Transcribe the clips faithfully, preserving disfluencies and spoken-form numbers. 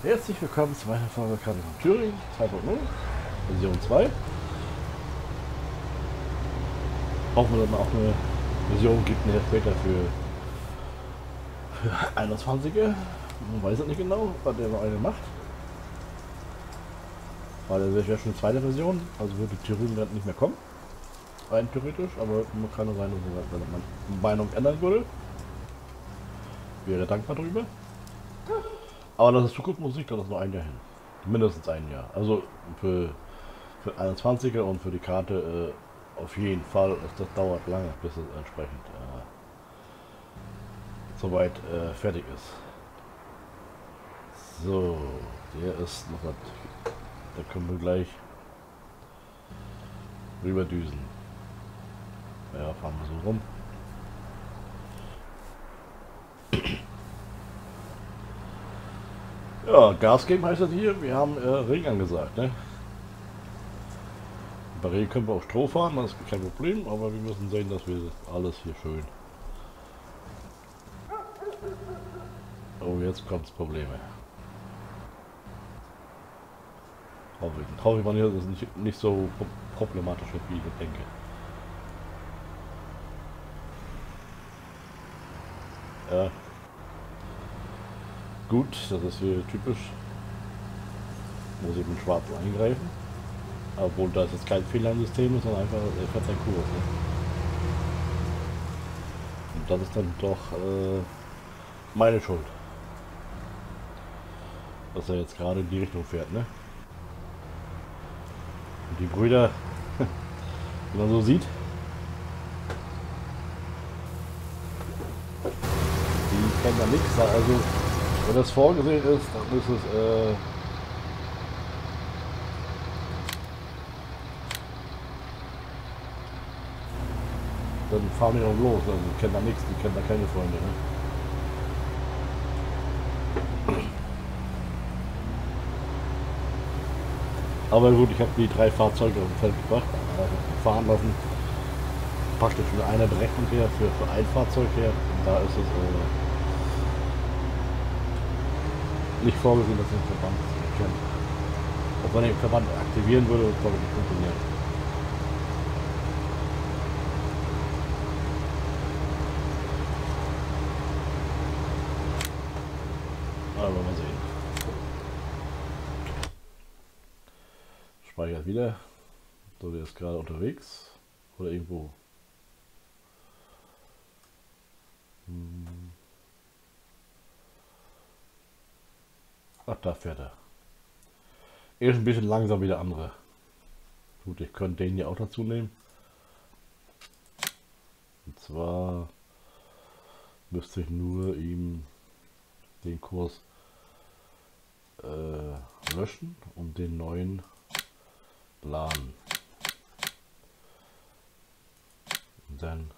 Herzlich willkommen zu meiner Folge von Thüringen zwei punkt null, Version zwei. Auch wenn es auch eine Version gibt, nachher später für, für einundzwanziger. Man weiß es nicht genau, was der noch eine macht. Weil das wäre schon eine zweite Version, also würde Thüringen dann nicht mehr kommen. Rein theoretisch, aber man kann nur sein, wenn man die Meinung ändern würde. Wäre dankbar drüber. Aber das ist Zukunftsmusik, das ist nur ein Jahr hin. Mindestens ein Jahr. Also für, für einundzwanziger und für die Karte äh, auf jeden Fall. Das dauert lange, bis es entsprechend äh, soweit äh, fertig ist. So, der ist noch was. Da können wir gleich rüberdüsen. Ja, fahren wir so rum. Ja, Gas geben heißt das hier. Wir haben äh, Regen angesagt, ne? Bei Regen können wir auch Stroh fahren, das ist kein Problem, aber wir müssen sehen, dass wir alles hier schön. Oh, jetzt kommt es Probleme. Hoffe ich. Hoffe ich mal nicht, dass es nicht, nicht so problematisch wird, wie ich denke. Ja. Gut, das ist hier typisch. Muss ich mit Schwarz eingreifen. Obwohl das jetzt kein Fehler im System ist, sondern einfach er fährt seinen Kurs. Ne? Und das ist dann doch äh, meine Schuld. Dass er jetzt gerade in die Richtung fährt, ne? Und die Brüder, wie man so sieht, die kennen da nichts. Also wenn das vorgesehen ist, dann ist es äh, dann fahren die auch los. Also die kennen da nichts, die kennen da keine Freunde. Ne? Aber gut, ich habe die drei Fahrzeuge auf dem Feld gebracht, äh, fahren lassen. Praktisch mit einer Berechnung her für, für ein Fahrzeug her. Und da ist es äh, nicht vorgesehen, dass den Verband erkennt. Dass man den Verband aktivieren würde, das glaube ich nicht funktionieren. Aber mal sehen. Speichert wieder. So, der ist gerade unterwegs. Oder irgendwo. Hm. Ach, da fährt er. Er ist ein bisschen langsam wie der andere. Gut, ich könnte den hier auch dazu nehmen. Und zwar müsste ich nur ihm den Kurs äh, löschen und den neuen laden. Und dann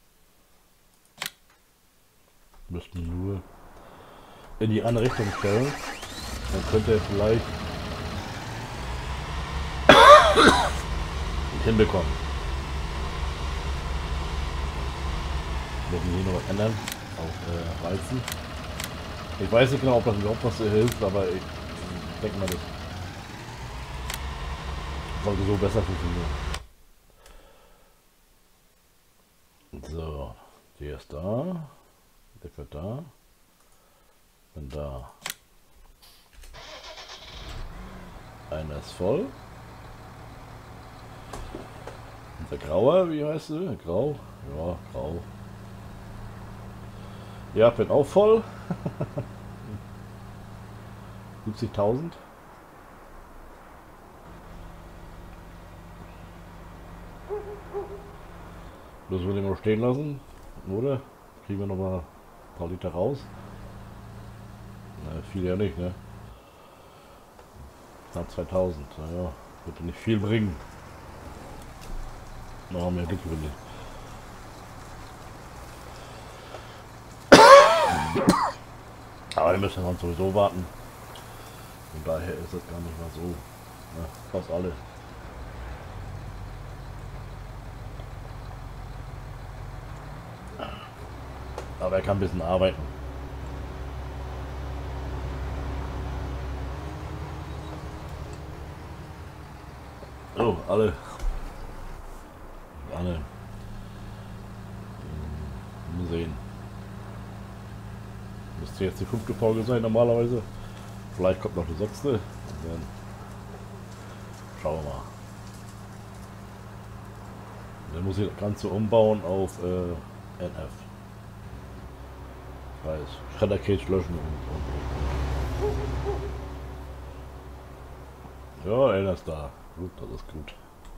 müssten wir nur in die andere Richtung stellen. Dann könnte er vielleicht hinbekommen. Wir müssen hier noch was ändern. Auf äh, Reizen. Ich weiß nicht genau, ob das überhaupt was hilft, aber ich denke mal, das sollte so besser funktionieren. So, der ist da. Der wird da. Dann da. Einer ist voll. Und der Grauer, wie heißt du? Grau? Ja, grau. Ja, bin auch voll. siebzigtausend. Müssen wir den mal stehen lassen, oder? Kriegen wir noch mal ein paar Liter raus? Na, viel ja nicht, ne? Knapp zweitausend, naja, wird nicht viel bringen. Noch haben wir Glück gewinnen. Aber wir müssen dann sowieso warten. Von daher ist es gar nicht mal so. Ja, fast alle. Aber er kann ein bisschen arbeiten. Oh, alle. Alle. Mal sehen. Müsste jetzt die fünfte Folge sein normalerweise. Vielleicht kommt noch die sechste. Und dann schauen wir mal. Dann muss ich das Ganze umbauen auf äh, N F. Das heißt, Shredder Cage löschen und, und, und. Ja, einer ist da. Gut, das ist gut.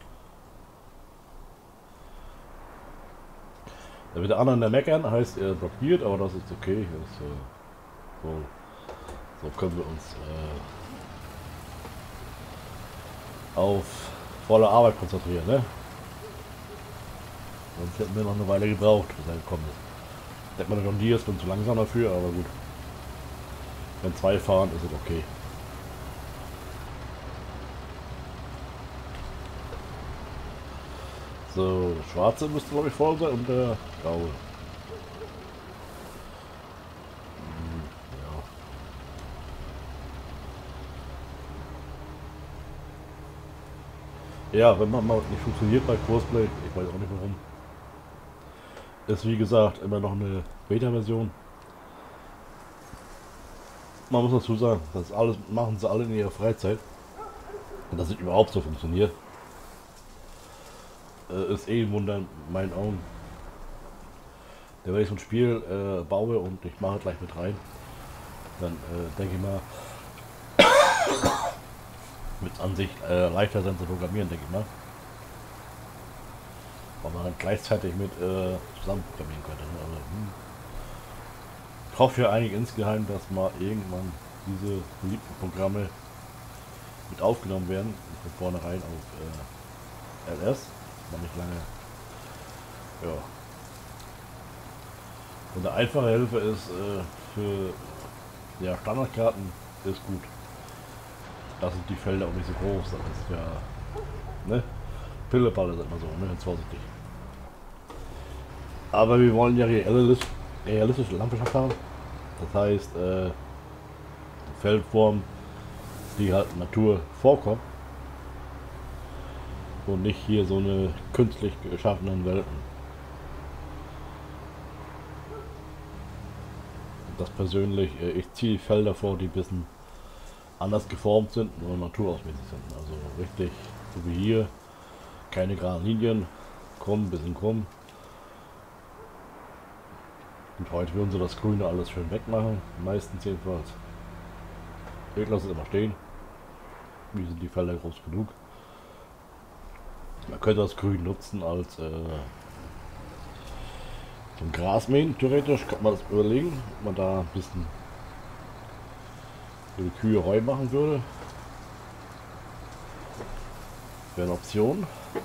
Da wird der andere der meckern, heißt er blockiert, aber das ist okay. Das, äh, so, so können wir uns äh, auf volle Arbeit konzentrieren, ne? Sonst hätten wir noch eine Weile gebraucht, bis er gekommen ist. Denkt man schon, die ist bin zu langsam dafür, aber gut. Wenn zwei fahren, ist es okay. So, der schwarze müsste glaube ich voll sein und der graue. Hm, ja. Ja, wenn man mal nicht funktioniert bei Crossplay, ich weiß auch nicht warum. Ist wie gesagt immer noch eine Beta-Version. Man muss dazu sagen, das alles machen sie alle in ihrer Freizeit. Und dass es überhaupt so funktioniert, äh, ist eh ein Wunder in meinen Augen. Ja, wenn ich so ein Spiel äh, baue und ich mache gleich mit rein, dann äh, denke ich mal, wird es an sich äh, leichter sein zu programmieren, denke ich mal. Weil man dann gleichzeitig mit äh, zusammen programmieren könnte. Ne? Also, hm. Ich hoffe ja eigentlich insgeheim, dass mal irgendwann diese beliebten Programme mit aufgenommen werden, von vornherein auf äh, L S, noch nicht lange. Ja. Und eine einfache Hilfe ist äh, für ja, Standardkarten ist gut. Da sind die Felder auch nicht so groß, das ist ja, ne? Pillepalle ist immer so, ne? Ganz vorsichtig. Aber wir wollen ja realistisch, realistische Landwirtschaft haben. Das heißt, äh, Feldform, die halt Natur vorkommt. Und nicht hier so eine künstlich geschaffenen Welten. Das persönlich, äh, ich ziehe die Felder vor, die ein bisschen anders geformt sind und naturausmäßig sind. Also richtig, so wie hier, keine geraden Linien, krumm, bisschen krumm. Und heute würden sie das Grüne alles schön wegmachen, meistens jedenfalls. Ich lasse es immer stehen. Wie sind die Felder groß genug? Man könnte das Grün nutzen als äh, zum Grasmähen, theoretisch, kann man das überlegen, ob man da ein bisschen für die Kühe Heu machen würde. Wäre eine Option.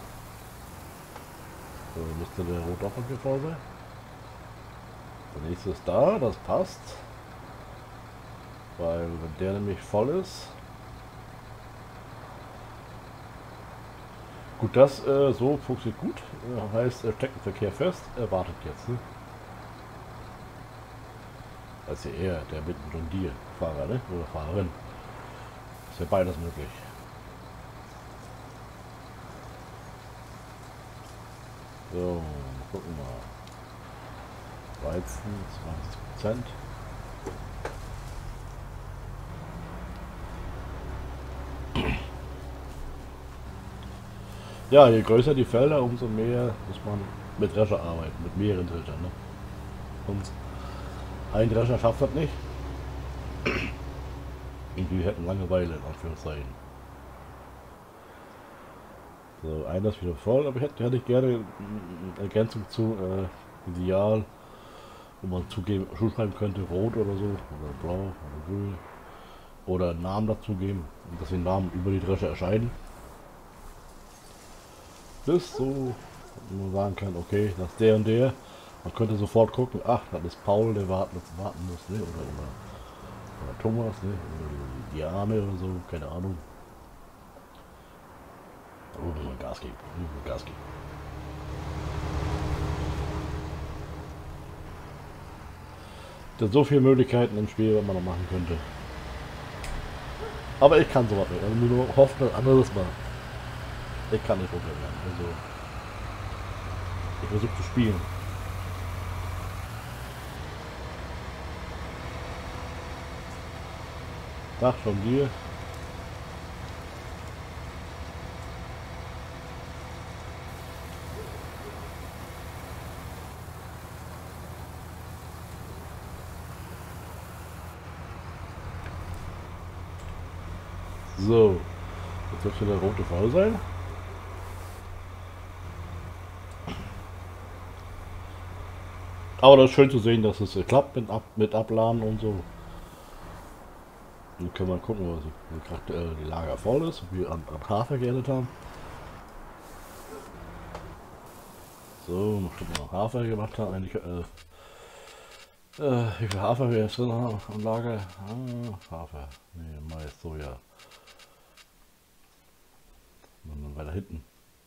So, müsste der Rot auch hier vor sein. Der nächste ist da, das passt. Weil wenn der nämlich voll ist. Gut, das äh, so funktioniert gut. Äh, heißt, er steckt den Verkehr fest, er wartet jetzt. Ne? Das ist ja eher der mit dem John Deere Fahrer, ne? Oder Fahrerin. Ist ja beides möglich. So, gucken wir mal. Weizen zwanzig Prozent. Ja, je größer die Felder, umso mehr muss man mit Drescher arbeiten, mit mehreren Dreschern. Ne? Und ein Drescher schafft das nicht. Und die hätten Langeweile, in Anführungszeichen. So, einer ist wieder voll, aber ich hätte, hätte ich gerne eine Ergänzung zu äh, Ideal, wo man zugeben, schreiben könnte, rot oder so, oder blau, oder grün. Oder einen Namen dazugeben, dass die Namen über die Drescher erscheinen. Das so, man sagen kann, okay, das ist der und der. Man könnte sofort gucken, ach, das ist Paul, der warten, warten muss, ne? Oder, oder, oder Thomas, ne? Oder Diane oder so, keine Ahnung. Oh, muss man Gas geben, muss man Gas geben. Da sind so viele Möglichkeiten im Spiel, was man noch machen könnte. Aber ich kann sowas nicht, also nur hoffen, dass andere das machen. Ich kann nicht programmieren. Also ich versuche zu spielen. Tag von dir. So, jetzt wird hier der rote Fall sein. Aber das ist schön zu sehen, dass es äh, klappt mit, Ab mit Abladen und so. Dann können wir gucken, was wie aktuell die Lager voll ist, wie wir an, an Hafer geerntet haben. So, mal gucken, was wir Hafer gemacht haben. Eigentlich, äh, äh, wie viel Hafer wir jetzt drin haben am Lager? Ah, Hafer, nee, Mais, Soja. Und dann weiter hinten.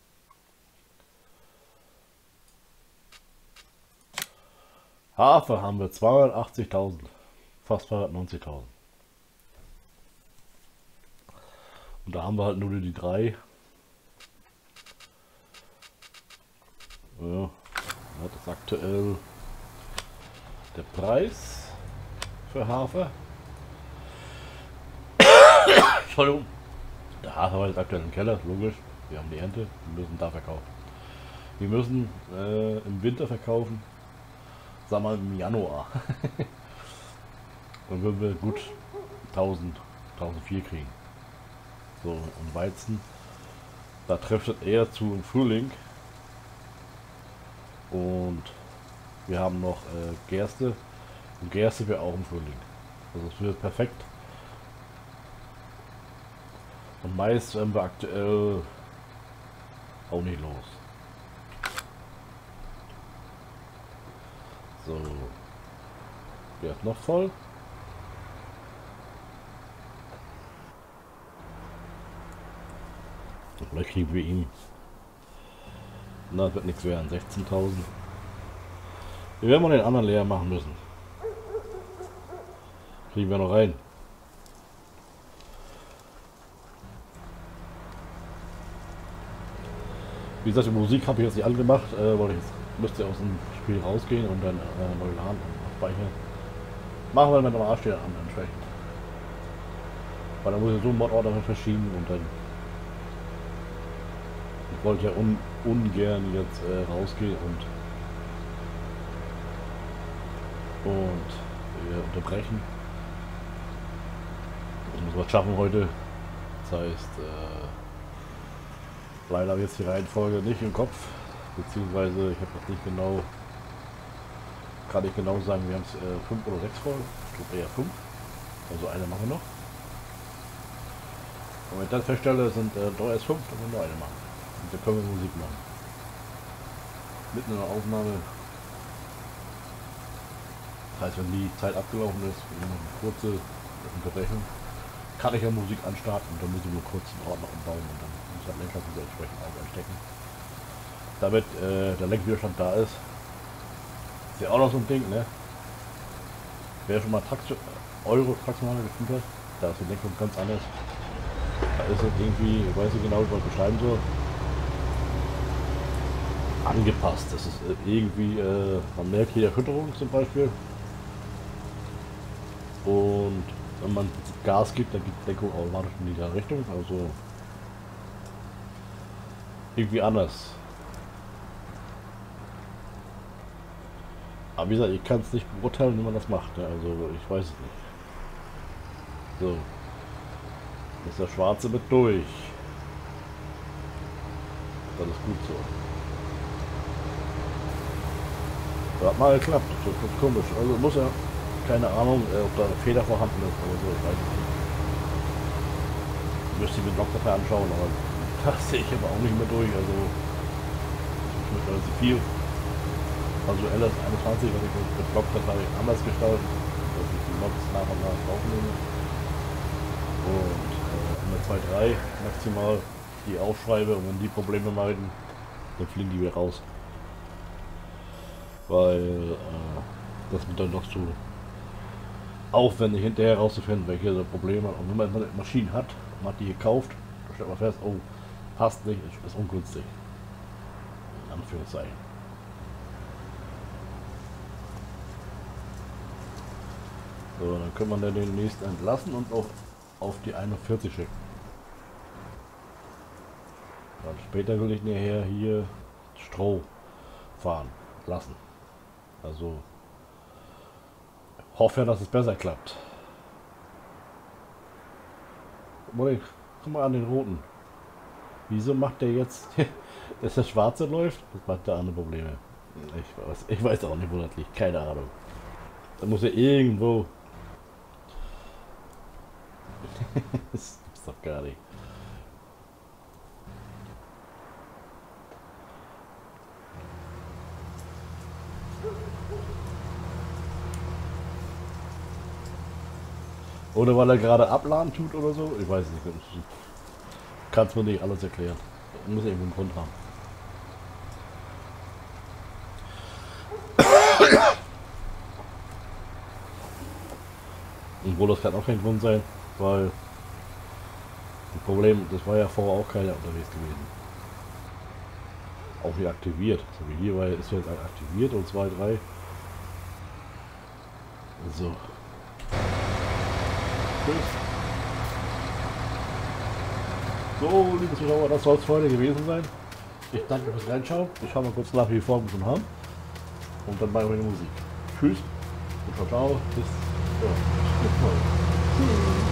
Hafer haben wir zweihundertachtzigtausend, fast zweihundertneunzigtausend. Und da haben wir halt nur die drei. Ja, das ist aktuell der Preis für Hafer. Entschuldigung. Der Hafer war jetzt aktuell im Keller, logisch. Wir haben die Ernte, wir müssen da verkaufen. Wir müssen äh, im Winter verkaufen, sagen wir mal im Januar. Dann würden wir gut tausend, tausendvier kriegen. So, und Weizen, da trifft es eher zu im Frühling. Und wir haben noch äh, Gerste. Und Gerste wäre auch im Frühling. Also es wird perfekt. Und Mais werden wir aktuell auch nicht los. So. Wer ist noch voll? Vielleicht kriegen wir ihn. Na, das wird nichts werden. sechzehntausend. Wir werden mal den anderen leer machen müssen. Kriegen wir noch rein. Wie gesagt, die Musik habe ich jetzt nicht angemacht, äh, weil ich jetzt müsste aus dem Spiel rausgehen und dann äh, neu laden und speichern. Machen wir mit dem Arsch an entsprechend. Weil dann muss ich so einen Mod-Order verschieben und dann. Ich wollte ja un ungern jetzt äh, rausgehen und und äh, unterbrechen. Ich muss was schaffen heute. Das heißt, äh, leider habe ich jetzt die Reihenfolge nicht im Kopf, beziehungsweise ich habe das nicht genau, kann ich genau sagen, wir haben es äh, fünf oder sechs Folgen, ich glaube eher fünf, also eine machen wir noch. Und wenn ich dann feststelle, sind äh, doch erst fünf, dann können wir nur eine machen. Und dann können wir Musik machen. Mitten in der Aufnahme. Das heißt, wenn die Zeit abgelaufen ist, eine kurze Unterbrechung, kann ich ja Musik anstarten und dann muss ich nur kurz einen Ordner umbauen und dann muss der Lenker wieder entsprechend auch einstecken. Damit äh, der Lenkwiderstand da ist. Ist ja auch noch so ein Ding, ne? Wer schon mal Traktion, Euro Traktionale gefühlt hat, da ist die Lenkung ganz anders. Da ist es irgendwie, ich weiß nicht genau, wie man es beschreiben soll, angepasst. Das ist irgendwie, äh, man merkt hier Erschütterung zum Beispiel. Und wenn man Gas gibt, dann gibt die Lenkung automatisch in die Richtung. Also irgendwie anders. Aber wie gesagt, ich kann es nicht beurteilen, wie man das macht. Ne? Also ich weiß es nicht. So. Ist der Schwarze mit durch. Das ist gut so. Das hat mal geklappt. Das ist komisch. Also muss ja, keine Ahnung, ob da eine Fehler vorhanden ist oder so. Ich weiß es nicht. Ich müsste die Blockdatei anschauen, aber das sehe ich aber auch nicht mehr durch. Also ich möchte also viel. Also L S einundzwanzig werde ich mit Blockdatei anders gestalten, dass ich die Mods nach und nach aufnehme. Und äh, M zwei Punkt drei maximal die aufschreibe, und wenn die Probleme melden, dann fliegen die wieder raus. Weil äh, das wird dann doch zu aufwendig hinterher herauszufinden, welche Probleme. Und wenn man Maschinen hat, man hat die gekauft, dann stellt man fest, oh, Passt nicht, ist, ist ungünstig. In Anführungszeichen. So, dann können wir dann den nächsten entlassen und auch auf die einundvierzig schicken. Dann später will ich nachher hier Stroh fahren lassen. Also hoffe ja, dass es besser klappt. Guck mal an den roten. Wieso macht der jetzt, dass der schwarze läuft? Das macht da andere Probleme. Ich weiß, ich weiß auch nicht, wo das liegt. Keine Ahnung. Da muss er irgendwo. Das gibt's doch gar nicht. Oder weil er gerade abladen tut oder so? Ich weiß nicht. Kannst mir nicht alles erklären. Muss irgendwo einen Grund haben. Obwohl das kann auch kein Grund sein, weil das Problem, das war ja vorher auch keiner unterwegs gewesen. Auch hier aktiviert. So wie hier war ist jetzt aktiviert und zwei, drei. So. So, liebe Zuschauer, das soll es für heute gewesen sein. Ich danke fürs Reinschauen. Ich schaue mal kurz nach, wie die Folgen schon haben. Und dann machen wir die Musik. Tschüss und ciao, ciao. Bis, ja, bis bald. Tschüss.